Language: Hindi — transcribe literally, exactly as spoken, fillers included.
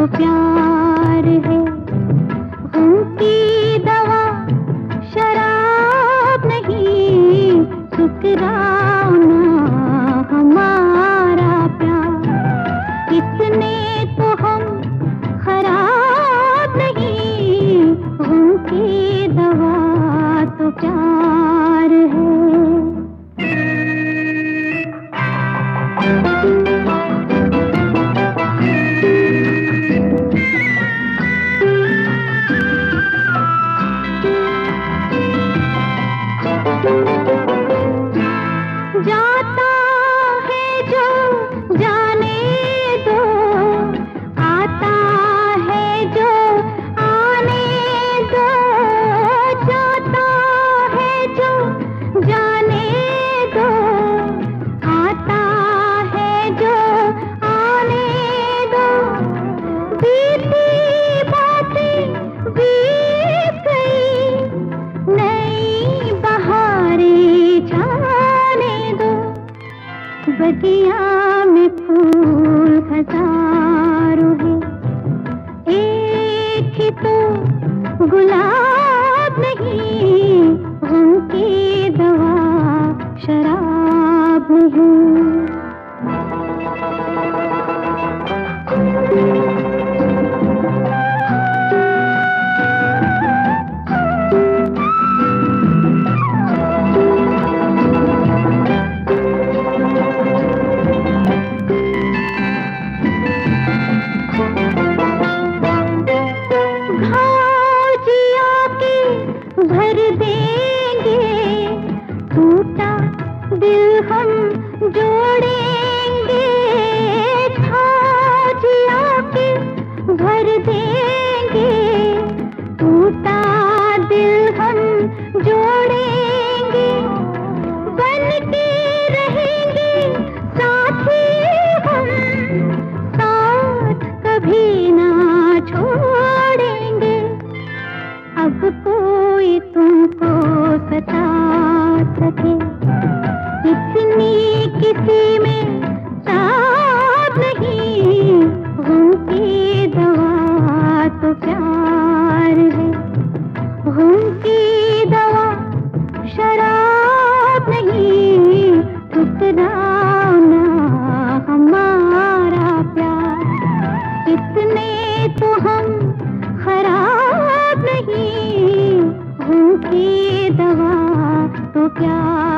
तो प्यार है। उनकी दवा शराब नहीं, ठुकराओ ना हमारा प्यार। इतने तो हम खराब नहीं, उनकी दवा तो प्यार है। जाता है जो जाने दो, आता है जो आने दो। जाता है जो जाने दो, आता है जो आने दो। बीती बातें बीत गई, नई बहारें जाने दो। बगिया में फूल हजारों हैं, एक ही तो गुलाब नहीं, उनकी दवा शराब नहीं। भर देंगे टूटा दिल हम जोड़ेंगे। छाजिया के भर देंगे टूटा दिल हम जोड़ेंगे। बन के रहेंगे साथी हम, साथ कभी ना छोड़ेंगे। अब कोई तुमको सता सके, इतनी किसी में ताब नहीं, उनकी दवा तो प्यार है। उनकी दवा शराब नहीं, ठुकराओ ना हमारा प्यार। इतने तो हम खराब नहीं, उनकी दवा तो प्यार।